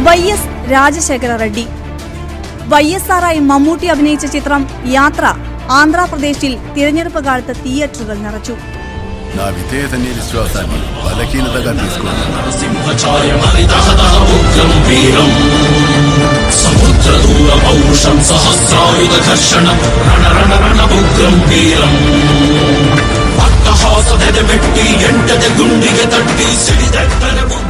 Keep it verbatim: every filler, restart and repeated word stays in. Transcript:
Y S Rajasekhara Reddy. Y S ആറായി മമ്മൂട്ടി അഭിനയിച്ച ചിത്രം യാത്ര ആന്ധ്രാപ്രദേശിൽ തിരഞ്ഞെടുപ്പ് കാലത്ത് തിയേറ്ററുകൾ നിറച്ചു. గుండిగ తట్టి సిడిదెత్తన